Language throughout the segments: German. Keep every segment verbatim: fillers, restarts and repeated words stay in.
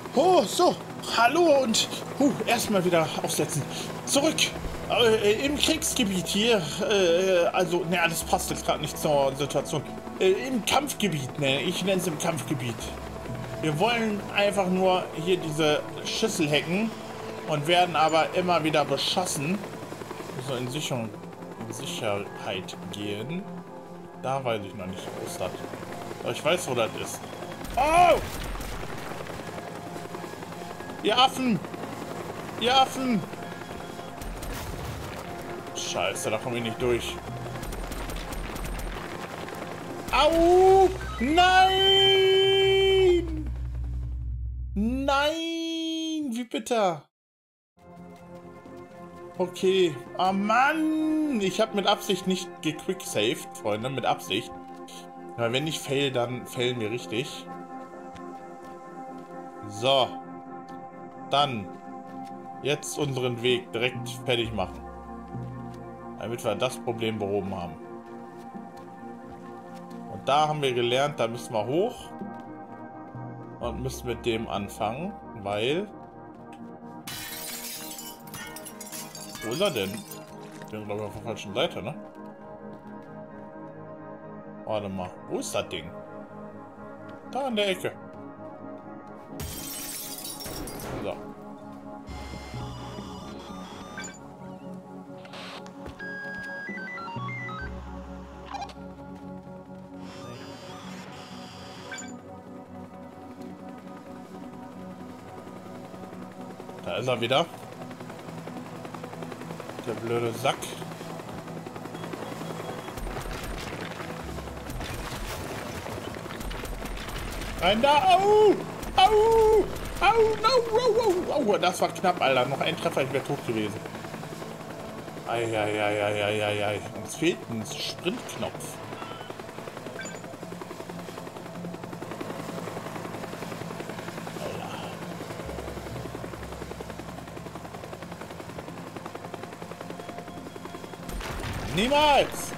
Oh, so. Hallo und uh, erstmal wieder aufsetzen. Zurück äh, im Kriegsgebiet hier. Äh, also, naja, das passt jetzt gerade nicht zur Situation. Äh, Im Kampfgebiet, ne? Ich nenne es im Kampfgebiet. Wir wollen einfach nur hier diese Schüssel hacken und werden aber immer wieder beschossen. So in Sicherung, in Sicherheit gehen. Da weiß ich noch nicht, wo es das. Aber ich weiß, wo das ist. Oh! Ihr Affen! Ihr Affen! Scheiße, da komme ich nicht durch. Au! Nein! Nein! Wie bitter! Okay. Ah, Mann! Ich habe mit Absicht nicht gequicksaved, Freunde. Mit Absicht. Weil wenn ich fail, dann failen wir richtig. So. Dann. Jetzt unseren Weg direkt fertig machen. Damit wir das Problem behoben haben. Und da haben wir gelernt, da müssen wir hoch. Und müssen mit dem anfangen. Weil... Wo ist er denn? Ich bin, glaube ich, auf der falschen Seite, ne? Warte mal. Wo ist das Ding? Da in der Ecke. So. Da ist er wieder. Der blöde Sack. Rein da! Au! Au! Au! No! Au! Au! Au! Das war knapp, Alter. Noch ein Treffer, ich wäre tot gewesen. Eieieiei. Uns fehlt ein Sprintknopf. Niemals!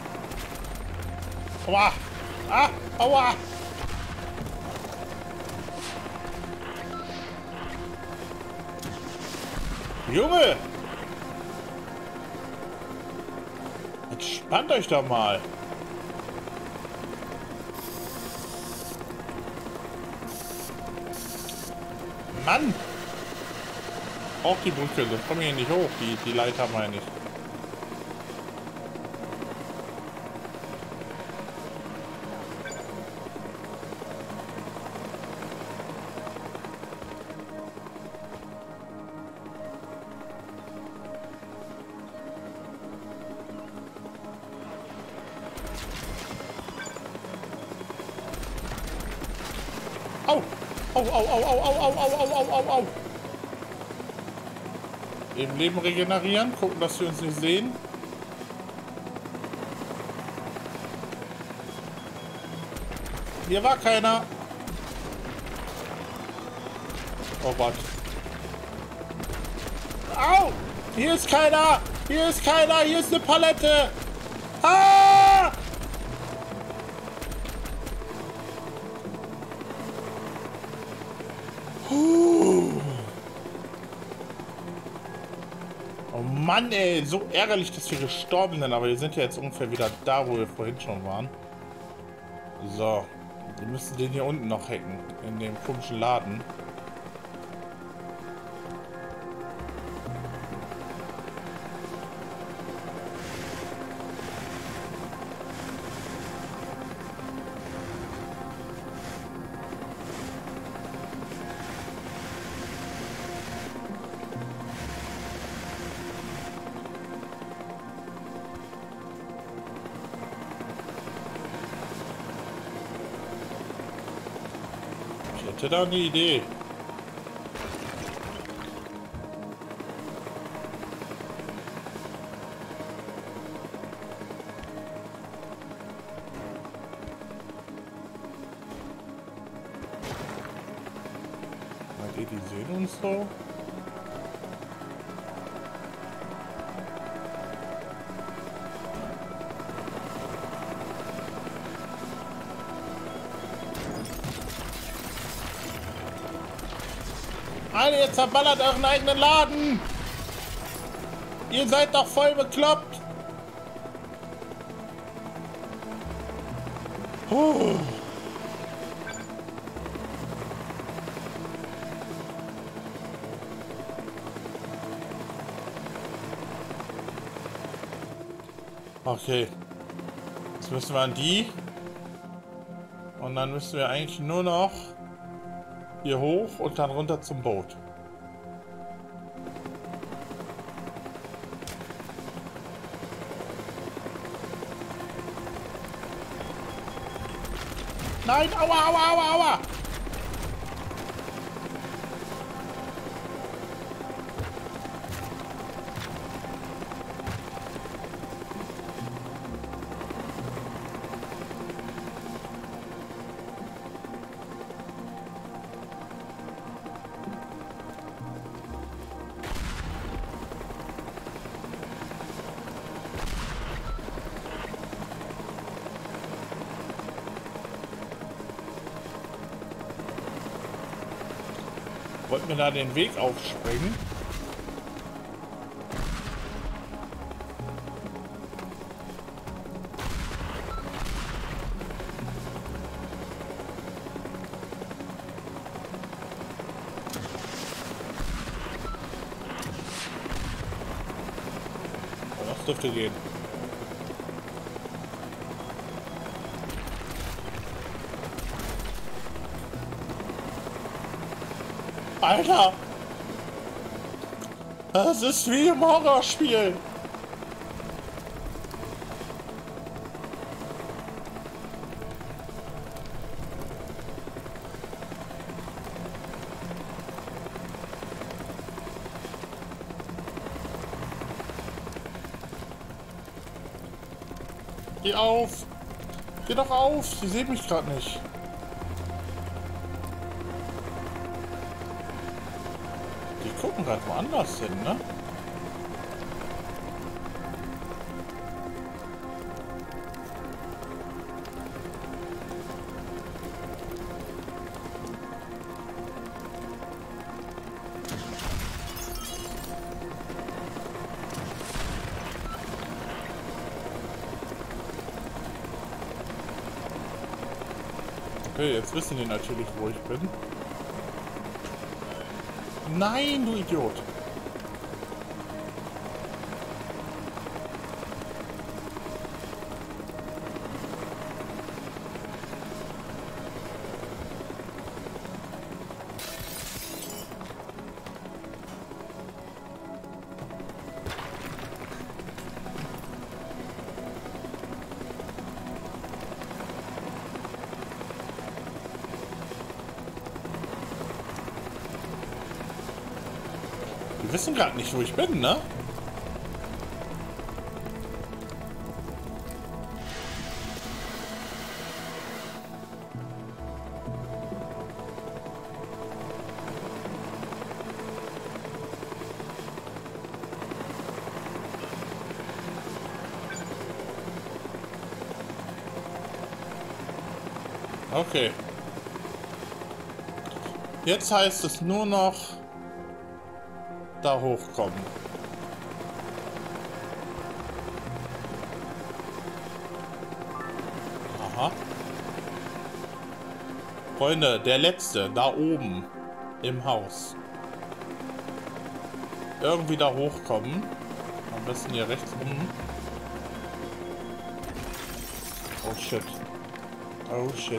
Aua! Ah! Aua! Junge! Entspannt euch doch mal! Mann! Auch die Brücke, das kommen hier nicht hoch, die, die Leiter meine ich. Au! Au, au, au, au, au, au, au, au, au, au, au. Eben Leben regenerieren, gucken, dass wir uns nicht sehen. Hier war keiner. Oh Gott. Au! Hier ist keiner! Hier ist keiner! Hier ist eine Palette! Ah! Puh. Oh Mann, ey, so ärgerlich, dass wir gestorben sind, aber wir sind ja jetzt ungefähr wieder da, wo wir vorhin schon waren. So, wir müssen den hier unten noch hacken, in dem komischen Laden. Ich hätte da eine Idee. Meint ihr, die sehen uns so? Alter, ihr zerballert euren eigenen Laden! Ihr seid doch voll bekloppt! Puh. Okay. Jetzt müssen wir an die. Und dann müssen wir eigentlich nur noch hier hoch und dann runter zum Boot. Nein, aua, aua, aua, aua! Wollten wir da den Weg aufspringen? Das dürfte gehen. Alter! Das ist wie im Horrorspiel! Geh auf! Geh doch auf! Sie sehen mich gerade nicht. Die gucken gerade woanders hin, ne? Okay, jetzt wissen die natürlich, wo ich bin. Nein, du Idiot! Die wissen gerade nicht, wo ich bin, ne? Okay. Jetzt heißt es nur noch da hochkommen. Aha. Freunde, der letzte, da oben im Haus. Irgendwie da hochkommen. Am besten hier rechts rum. Oh shit. Oh shit.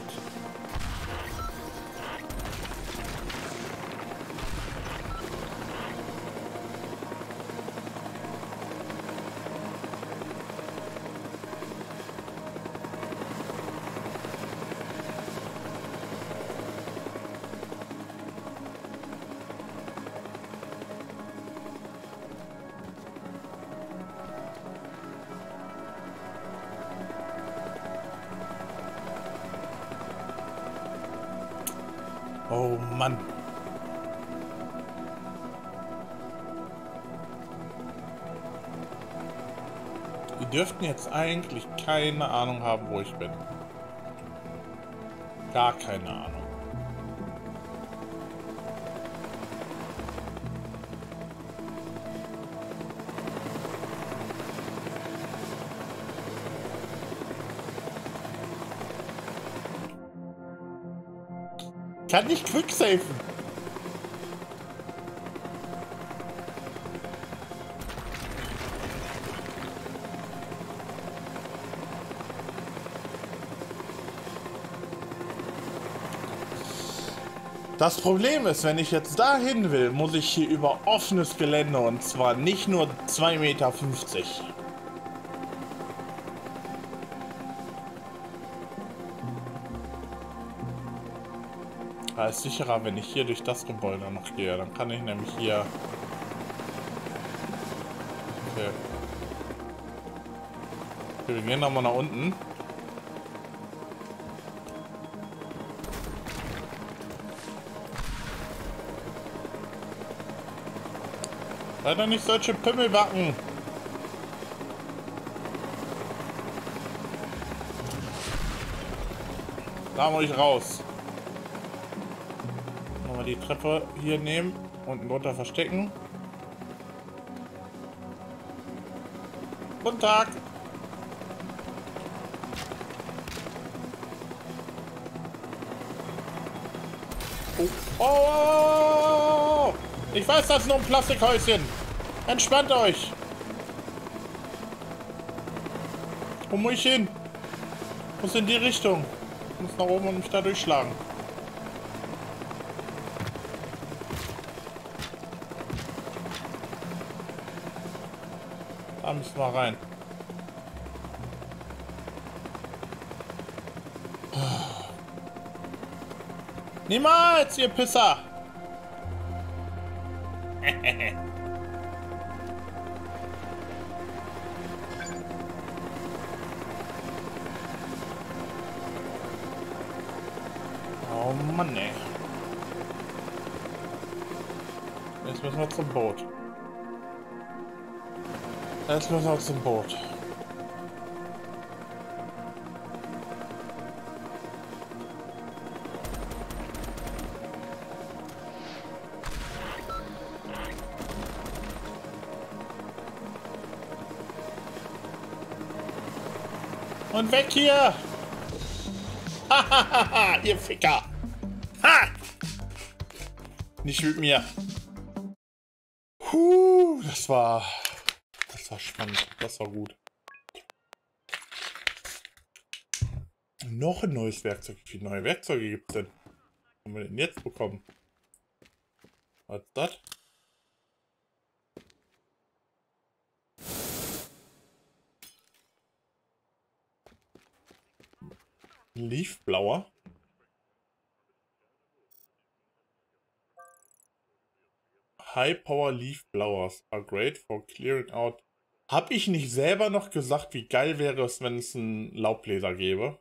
Oh Mann. Die dürften jetzt eigentlich keine Ahnung haben, wo ich bin. Gar keine Ahnung. Kann nicht quicksafen. Das Problem ist, wenn ich jetzt dahin will, muss ich hier über offenes Gelände und zwar nicht nur zwei Meter fünfzig. Da ist sicherer, wenn ich hier durch das Gebäude noch gehe. Dann kann ich nämlich hier... Okay. Okay, wir gehen nochmal nach unten. Leider nicht solche Pimmelbacken. Da muss ich raus. Nochmal die Treppe hier nehmen, unten drunter verstecken. Guten Tag. Oh. Oh. Ich weiß, das ist nur ein Plastikhäuschen. Entspannt euch. Wo muss ich hin? Muss in die Richtung. Ich muss nach oben und mich da durchschlagen. Da müssen wir rein. Niemals, ihr Pisser! Oh Mann, ey. Jetzt müssen wir zum Boot. Jetzt müssen wir zum Boot. Und weg hier! Hahaha, ihr Ficker! Ha! Nicht mit mir. Puh, das war... Das war spannend. Das war gut. Noch ein neues Werkzeug. Wie viele neue Werkzeuge gibt es denn? Was haben wir denn jetzt bekommen? Was ist das? Leafblower. High Power Leaf Blowers are great for clearing out. Hab ich nicht selber noch gesagt, wie geil wäre es, wenn es einen Laubbläser gäbe?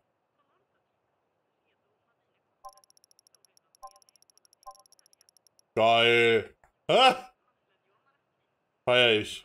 Geil. Ha! Feier ich.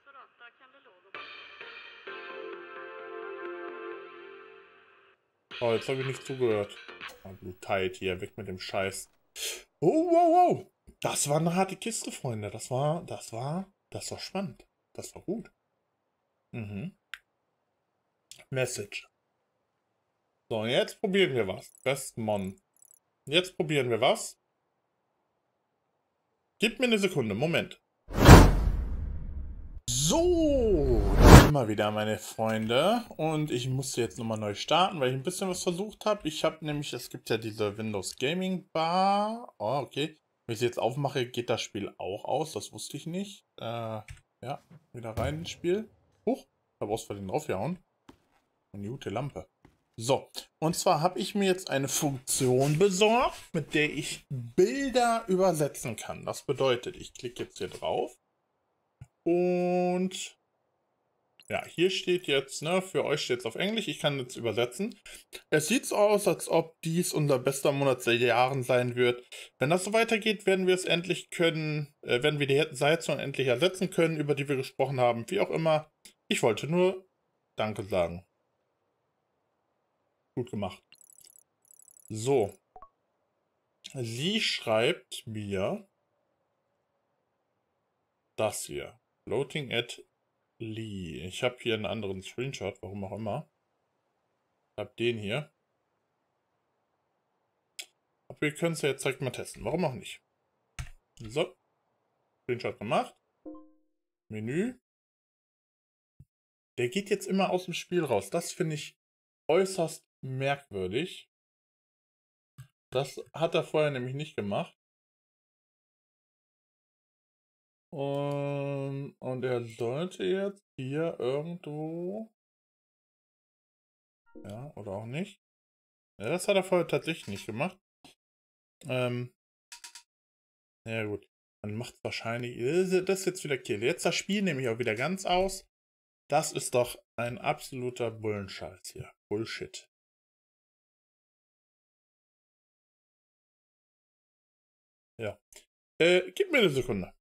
Oh, jetzt habe ich nicht zugehört. Oh, Blutheit hier, weg mit dem Scheiß. Oh, wow, wow. Das war eine harte Kiste, Freunde. Das war, das war, das war spannend. Das war gut. Mhm. Message. So, jetzt probieren wir was. Best Mon. Jetzt probieren wir was. Gib mir eine Sekunde, Moment. So, immer wieder, meine Freunde. Und ich musste jetzt nochmal neu starten, weil ich ein bisschen was versucht habe. Ich habe nämlich, es gibt ja diese Windows Gaming Bar. Oh, okay. Wenn ich sie jetzt aufmache, geht das Spiel auch aus. Das wusste ich nicht. Äh, ja, wieder rein ins Spiel. Huch, da brauchst du den draufgehauen. Eine gute Lampe. So, und zwar habe ich mir jetzt eine Funktion besorgt, mit der ich Bilder übersetzen kann. Das bedeutet, ich klicke jetzt hier drauf. Und ja, hier steht jetzt, ne, für euch steht es auf Englisch, ich kann jetzt übersetzen. Es sieht so aus, als ob dies unser bester Monat seit Jahren sein wird. Wenn das so weitergeht, werden wir es endlich können, äh, werden wir die Heizung endlich ersetzen können, über die wir gesprochen haben, wie auch immer. Ich wollte nur Danke sagen. Gut gemacht. So. Sie schreibt mir das hier. Floating at Lee. Ich habe hier einen anderen Screenshot, warum auch immer. Ich habe den hier. Aber wir können es ja jetzt direkt mal testen. Warum auch nicht? So. Screenshot gemacht. Menü. Der geht jetzt immer aus dem Spiel raus. Das finde ich äußerst merkwürdig. Das hat er vorher nämlich nicht gemacht. Und, und er sollte jetzt hier irgendwo... Ja, oder auch nicht. Ja, das hat er vorher tatsächlich nicht gemacht. Ähm... Ja gut. Man macht es wahrscheinlich... Das ist jetzt wieder Kill. Jetzt das Spiel nehme ich auch wieder ganz aus. Das ist doch ein absoluter Bullenscheiß hier. Bullshit. Ja. Äh, gib mir eine Sekunde.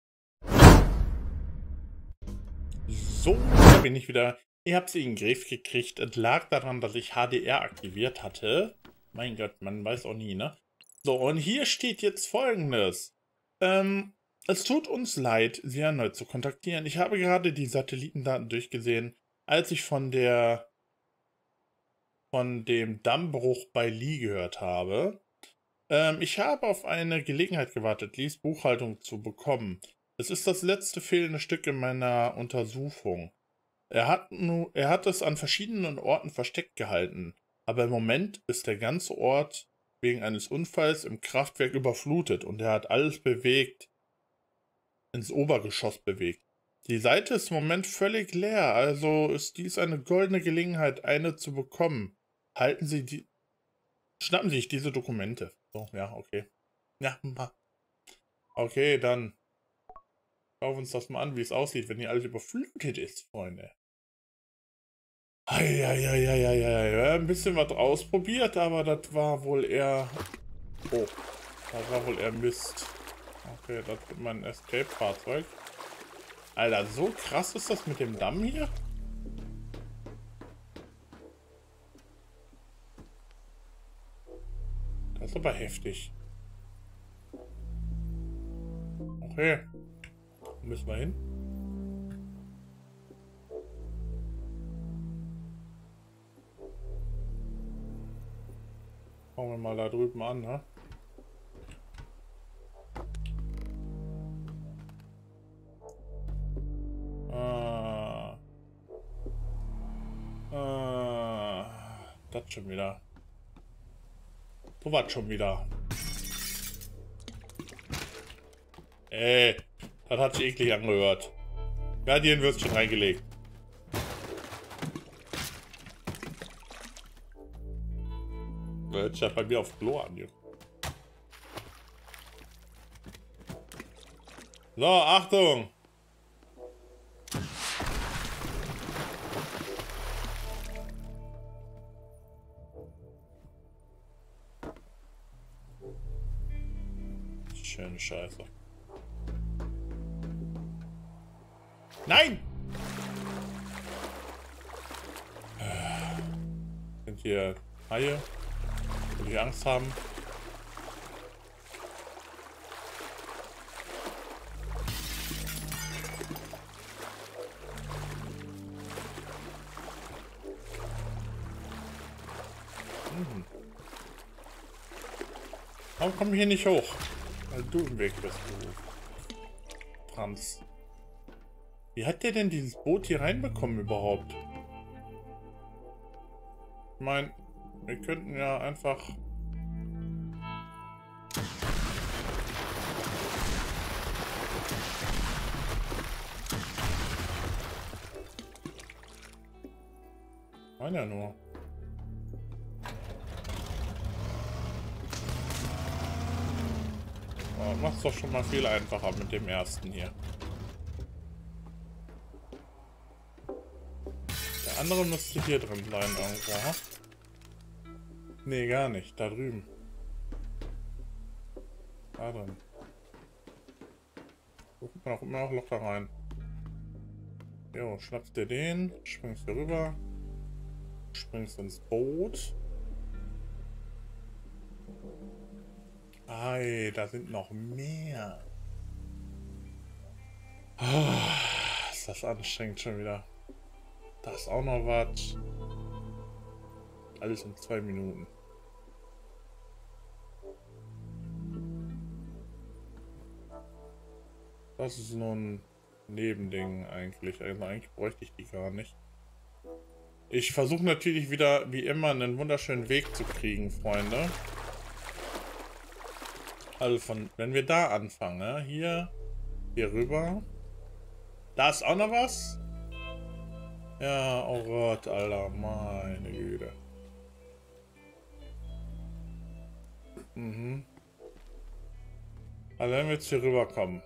So, da bin ich wieder. Ihr habt sie in den Griff gekriegt. Es lag daran, dass ich H D R aktiviert hatte. Mein Gott, man weiß auch nie, ne? So, und hier steht jetzt Folgendes. Ähm, es tut uns leid, Sie erneut zu kontaktieren. Ich habe gerade die Satellitendaten durchgesehen, als ich von der von dem Dammbruch bei Lee gehört habe. Ähm, ich habe auf eine Gelegenheit gewartet, Lees Buchhaltung zu bekommen. Es ist das letzte fehlende Stück in meiner Untersuchung. Er hat, nu, er hat es an verschiedenen Orten versteckt gehalten, aber im Moment ist der ganze Ort wegen eines Unfalls im Kraftwerk überflutet und er hat alles bewegt, ins Obergeschoss bewegt. Die Seite ist im Moment völlig leer, also ist dies eine goldene Gelegenheit, eine zu bekommen. Halten Sie die... Schnappen Sie sich diese Dokumente. So, ja, okay. Ja, okay, dann schauen wir uns das mal an, wie es aussieht, wenn hier alles überflutet ist, Freunde. Eieieiei, ein bisschen was ausprobiert, aber das war wohl eher... Oh, das war wohl eher Mist. Okay, das wird mein Escape-Fahrzeug. Alter, so krass ist das mit dem Damm hier? Das ist aber heftig. Okay. Wo müssen wir hin? Schauen wir mal da drüben an, ne? Ah. Ah. Das schon wieder. So was schon wieder. Ey, das hat sich eklig angehört. Wer hat hier ein Würstchen reingelegt? Da hört sich ja bei mir auf Klo an hier. So, Achtung! Schöne Scheiße. Nein! Sind hier Haie, die Angst haben? Hm. Warum kommen wir hier nicht hoch? Weil du im Weg bist, du Franz. Wie hat der denn dieses Boot hier reinbekommen überhaupt? Ich meine, wir könnten ja einfach... Ich meine ja nur. Oh, macht's doch schon mal viel einfacher mit dem ersten hier. Der andere müsste hier drin sein irgendwo, ha? Nee, gar nicht. Da drüben. Da drin. Guck mal auch immer auch locker rein. Jo, schnappst dir den, springst hier rüber, springst ins Boot. Ei, da sind noch mehr. Ah, ist das anstrengend schon wieder. Da ist auch noch was. Alles in zwei Minuten. Das ist nur ein Nebending eigentlich. Also eigentlich bräuchte ich die gar nicht. Ich versuche natürlich wieder, wie immer, einen wunderschönen Weg zu kriegen, Freunde. Also von, wenn wir da anfangen, ne? hier, hier rüber. Da ist auch noch was. Ja, oh Gott, Alter, meine Güte. Mhm. Also wenn wir jetzt hier rüberkommen.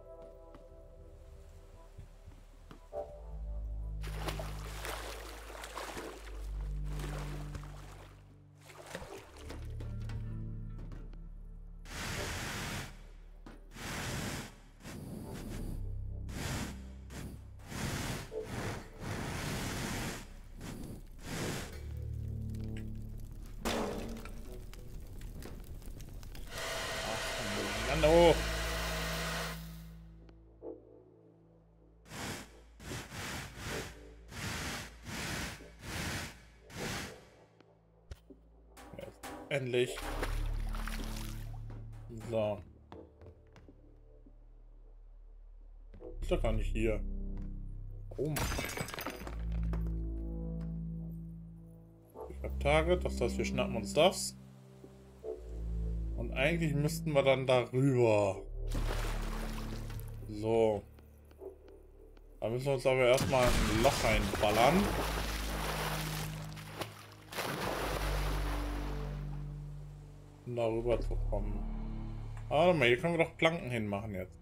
Hallo. Jetzt endlich. So. Ist doch gar nicht hier. Oh. Ich hab Target, das heißt, wir schnappen uns das. Und eigentlich müssten wir dann darüber. So. Da müssen wir uns aber erstmal ein Loch reinballern. Um darüber zu kommen. Ah, warte mal, hier können wir doch Planken hinmachen jetzt.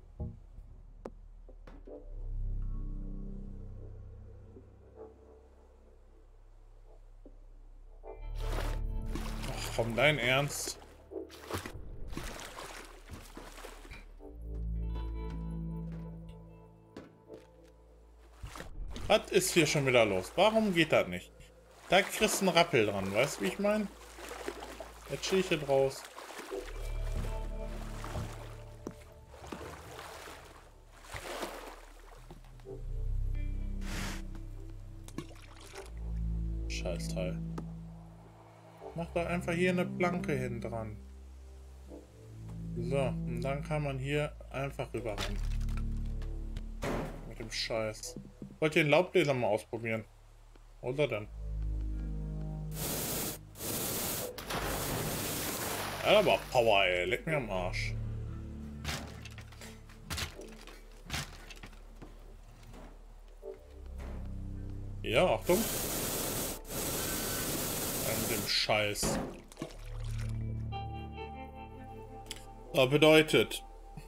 Ach komm, dein Ernst? Was ist hier schon wieder los? Warum geht das nicht? Da kriegst du einen Rappel dran, weißt du, wie ich meine? Jetzt stehe ich hier draus. Scheißteil. Mach doch einfach hier eine Planke hin dran. So, und dann kann man hier einfach rüber rein. Mit dem Scheiß. Wollt ihr den Laubbläser mal ausprobieren? Oder dann? Ja, aber Power, ey. Leck mir am Arsch. Ja, Achtung. Mit dem Scheiß. Das bedeutet.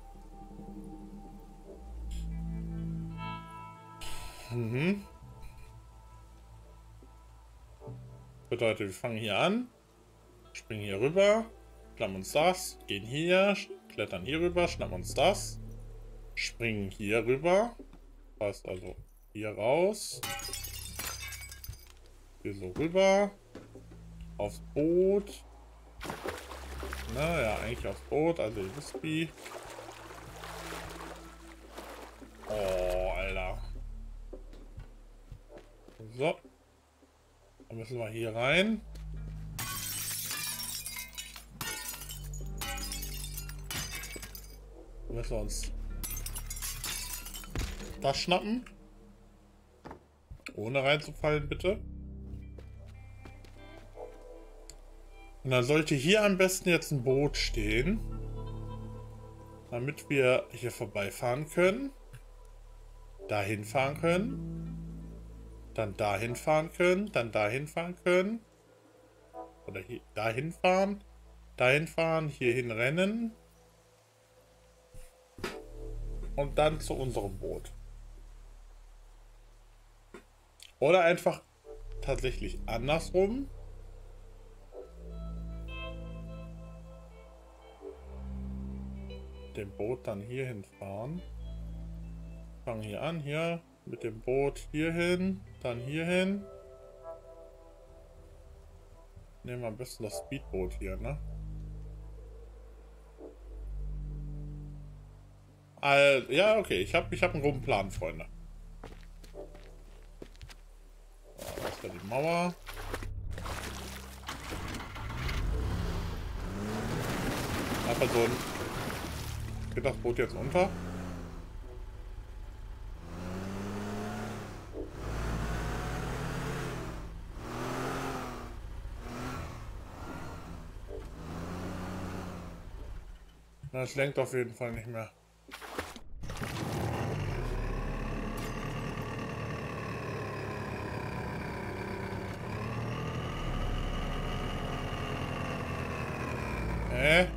Mhm. Bedeutet, wir fangen hier an. Springen hier rüber. Schnappen uns das. Gehen hier. Klettern hier rüber. Schnappen uns das. Springen hier rüber. Passt also hier raus. Hier so rüber. Aufs Boot. Naja, eigentlich aufs Boot. Also ihr wisst wie. Oh, Alter. So. Dann müssen wir hier rein. Dann müssen wir uns das schnappen. Ohne reinzufallen, bitte. Und dann sollte hier am besten jetzt ein Boot stehen. Damit wir hier vorbeifahren können. Dahin fahren können. Dann dahin fahren können. Dann dahin fahren können. Oder hier dahin fahren. Dahin fahren. Hierhin rennen. Und dann zu unserem Boot. Oder einfach tatsächlich andersrum. Dem Boot dann hierhin fahren. Fangen hier an, hier mit dem Boot hierhin, dann hierhin. Nehmen wir am besten das Speedboot hier, ne? Also, ja, okay, ich habe ich hab einen groben Plan, Freunde. So, das war die Mauer. Einfach so ein... Geht das Boot jetzt unter? Das lenkt auf jeden Fall nicht mehr. Hä?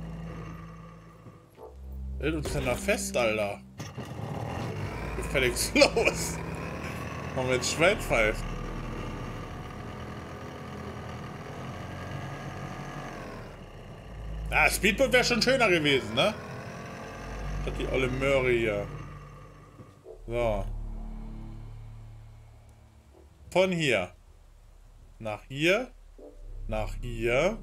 Hält uns denn da fest, Alter? Gefälligst los! Machen wir jetzt Schweinpfeifen. Ah, Speedboot wäre schon schöner gewesen, ne? Statt die olle Möhre hier. So. Von hier. Nach hier. Nach hier.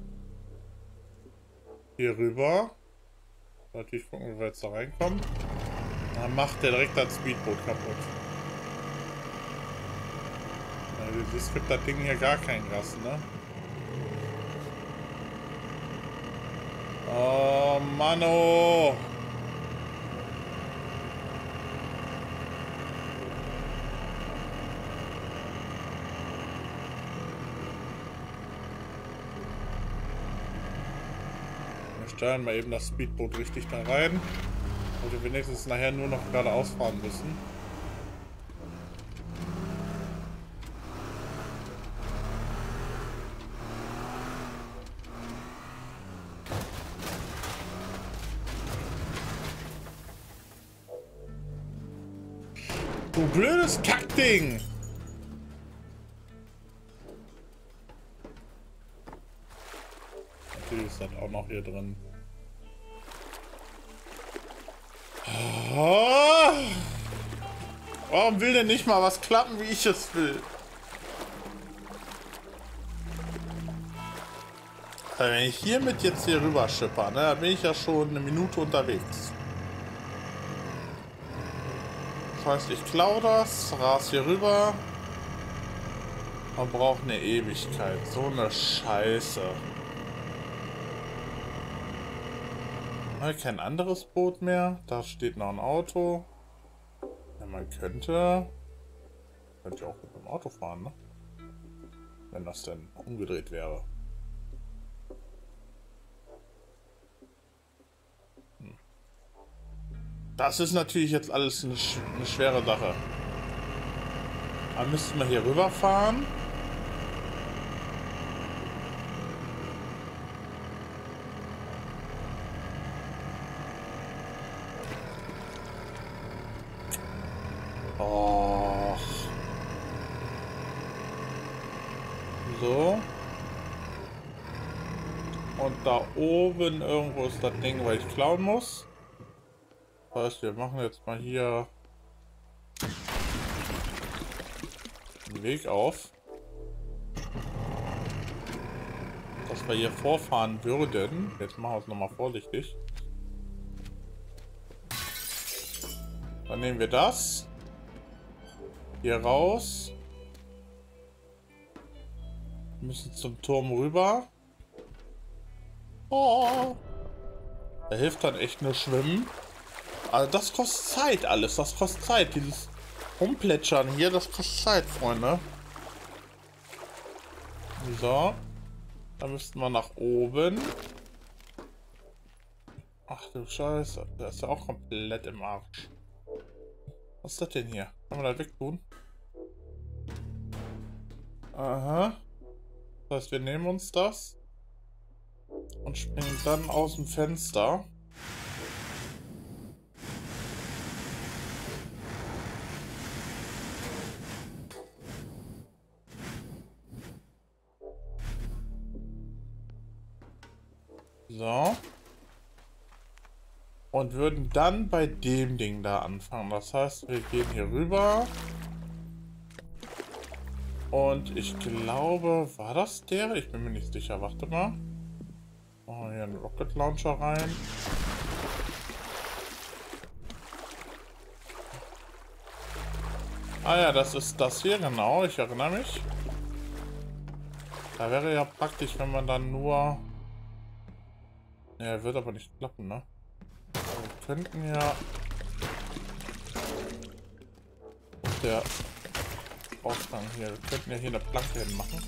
Hier rüber. Natürlich gucken, wie wir jetzt da reinkommen. Dann macht der direkt das Speedboot kaputt. Also, es gibt das Ding hier gar kein Gas, ne? Oh, Mano! Wir steuern mal eben das Speedboot richtig da rein. Und wir wenigstens nachher nur noch geradeaus fahren müssen. Du blödes Kackding! Natürlich ist das auch noch hier drin. Oh. Warum will denn nicht mal was klappen, wie ich es will? Also wenn ich hiermit jetzt hier rüber schipper, ne, dann bin ich ja schon eine Minute unterwegs. Das heißt, ich klaue das, ras hier rüber. Man braucht eine Ewigkeit. So eine Scheiße. Kein anderes Boot mehr. Da steht noch ein Auto. Ja, man könnte... Könnte auch mit dem Auto fahren, ne? Wenn das denn umgedreht wäre. Hm. Das ist natürlich jetzt alles eine, sch eine schwere Sache. Dann müssten wir hier rüberfahren. Oh. So. Und da oben irgendwo ist das Ding, weil ich klauen muss. Das heißt, wir machen jetzt mal hier den Weg auf. Dass wir hier vorfahren würden. Jetzt machen wir es nochmal vorsichtig. Dann nehmen wir das. Hier raus. Wir müssen zum Turm rüber. Oh. Da hilft dann echt nur Schwimmen. Also das kostet Zeit alles. Das kostet Zeit. Dieses Rumplätschern hier, das kostet Zeit, Freunde. So. Dann müssten wir nach oben. Ach du Scheiße. Der ist ja auch komplett im Arsch. Was ist das denn hier? Können wir da wegtun? Aha. Das heißt, wir nehmen uns das und springen dann aus dem Fenster. So. Und würden dann bei dem Ding da anfangen. Das heißt, wir gehen hier rüber. Und ich glaube, war das der? Ich bin mir nicht sicher. Warte mal. Oh, hier einen Rocket Launcher rein. Ah ja, das ist das hier, genau. Ich erinnere mich. Da wäre ja praktisch, wenn man dann nur... Ja, wird aber nicht klappen, ne? Wir könnten ja... Der Ausgang hier. Wir könnten ja hier eine Planke hinmachen.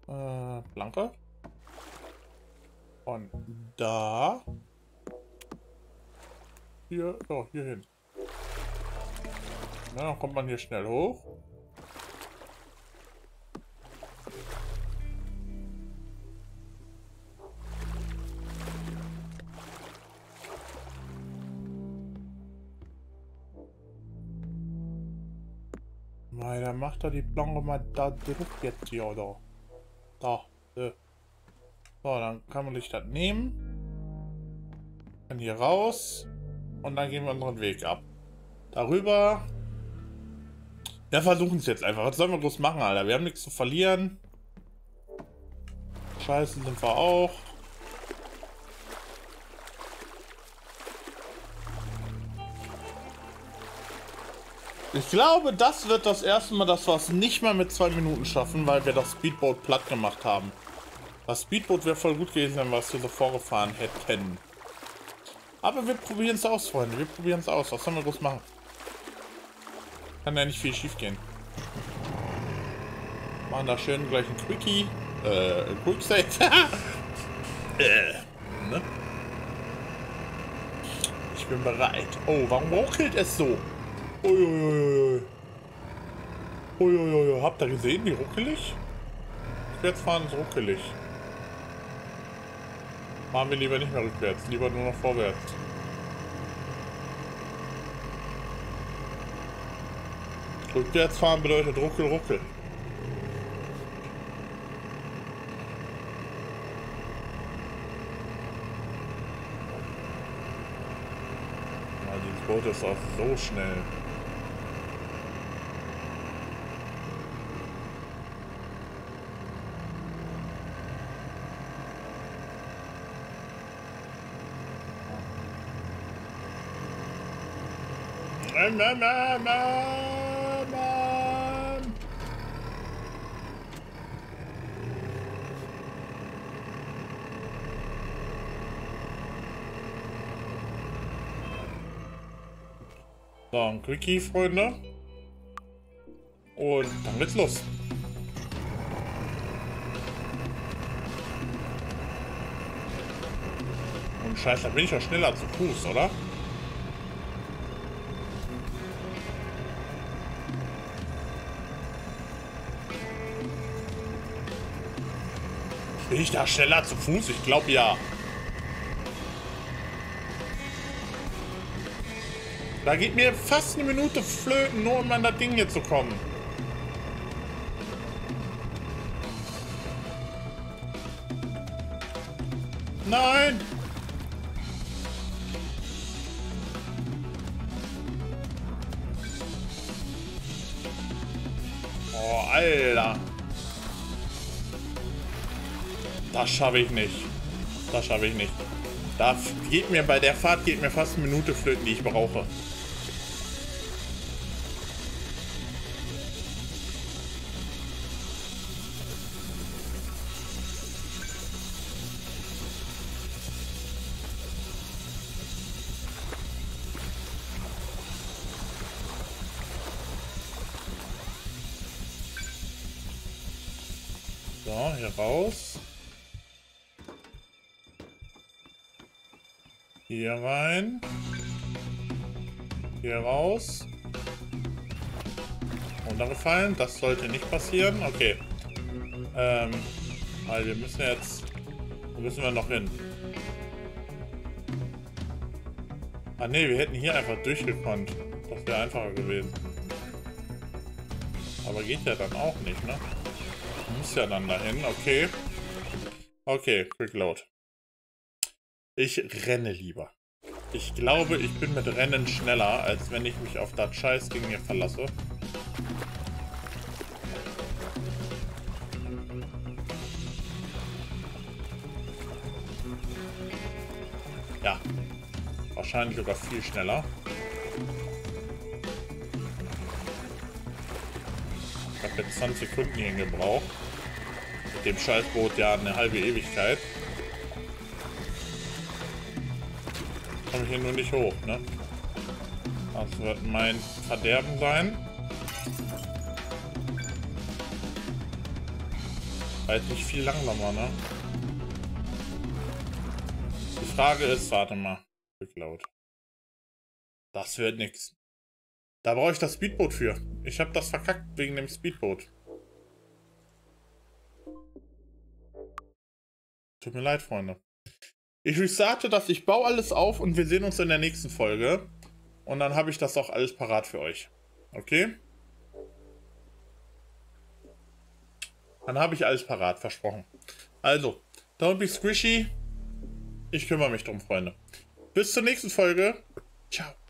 Äh, Planke. Und da. Hier, so, hier hin. Na, dann kommt man hier schnell hoch. Na, dann macht er die Planke mal da drauf jetzt hier, oder? Da. So, dann kann man sich das nehmen. Dann hier raus. Und dann gehen wir unseren Weg ab. Darüber. Wir versuchen es jetzt einfach. Was sollen wir groß machen, Alter? Wir haben nichts zu verlieren. Scheiße sind wir auch. Ich glaube, das wird das erste Mal, dass wir es nicht mal mit zwei Minuten schaffen, weil wir das Speedboat platt gemacht haben. Das Speedboat wäre voll gut gewesen, wenn wir es hier so vorgefahren hätten. Aber wir probieren es aus, Freunde. Wir probieren es aus. Was sollen wir groß machen? Kann ja nicht viel schief gehen. Machen da schön gleich ein Quickie. Äh, ein Quicksave. äh, ne? Ich bin bereit. Oh, warum ruckelt es so? Uiuiui. Uiuiui. Habt ihr gesehen, wie ruckelig? Rückwärts fahren ist ruckelig. Fahren wir lieber nicht mehr rückwärts, lieber nur noch vorwärts. Rückwärts fahren bedeutet ruckel, ruckel. Ja, dieses Boot ist auch so schnell. Ähm, ähm, ähm, ähm, ähm. So, ein Quickie, Freunde. Und dann geht's los. Und scheiße, da bin ich ja schneller zu Fuß, oder? Bin ich da schneller zu Fuß? Ich glaube ja. Da geht mir fast eine Minute flöten, nur um an das Ding hier zu kommen. Nein! Oh, Alter. Das schaffe ich nicht. Das schaffe ich nicht. Da geht mir bei der Fahrt geht mir fast eine Minute flöten, die ich brauche. So, hier raus. Hier rein. Hier raus. Runtergefallen. Das sollte nicht passieren. Okay. Ähm, weil wir müssen jetzt... Wo müssen wir noch hin? Ah ne, wir hätten hier einfach durchgekonnt. Das wäre einfacher gewesen. Aber geht ja dann auch nicht, ne? Muss ja dann dahin. Okay. Okay, Quick Load. Ich renne lieber. Ich glaube, ich bin mit Rennen schneller, als wenn ich mich auf das Scheißding hier verlasse. Ja. Wahrscheinlich sogar viel schneller. Ich habe jetzt zwanzig Sekunden hier gebraucht. Mit dem Scheißboot ja eine halbe Ewigkeit. Komme ich hier nur nicht hoch, ne? Das wird mein Verderben sein. Halt nicht viel langsamer, ne? Die Frage ist, warte mal. Geklaut. Das wird nix. Da brauche ich das Speedboot für. Ich habe das verkackt wegen dem Speedboot. Tut mir leid, Freunde. Ich restarte das, ich baue alles auf und wir sehen uns in der nächsten Folge. Und dann habe ich das auch alles parat für euch. Okay? Dann habe ich alles parat, versprochen. Also, don't be squishy. Ich kümmere mich drum, Freunde. Bis zur nächsten Folge. Ciao.